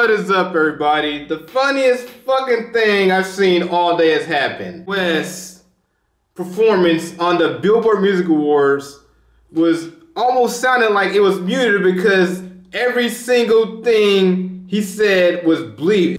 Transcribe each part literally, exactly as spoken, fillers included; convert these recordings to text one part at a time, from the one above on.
What is up, everybody? The funniest fucking thing I've seen all day has happened. West's performance on the Billboard Music Awards was almost sounding like it was muted because every single thing he said was bleep.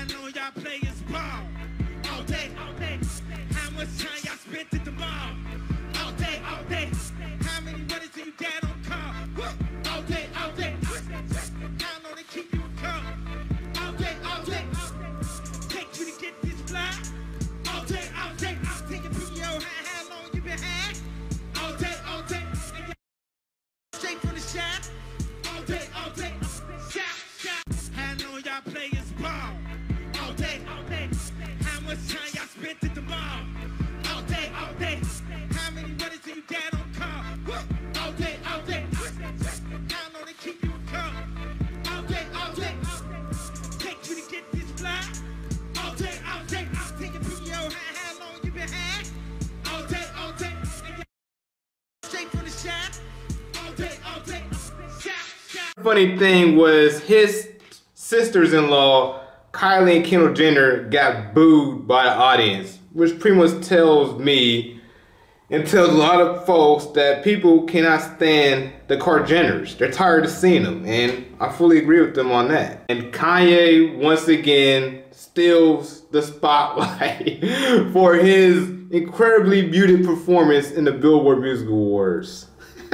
Funny thing was his sisters-in-law, Kylie and Kendall Jenner, got booed by the audience, which pretty much tells me and tells a lot of folks that people cannot stand the Jenners. They're tired of seeing them, and I fully agree with them on that. And Kanye, once again, steals the spotlight for his incredibly muted performance in the Billboard Music Awards.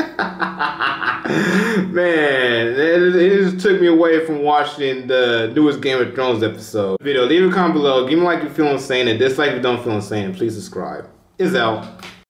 Man, it, it just took me away from watching the newest Game of Thrones episode. Video, leave a comment below. Give me a like if you feel insane, and dislike if you don't feel insane. Please subscribe. Is out.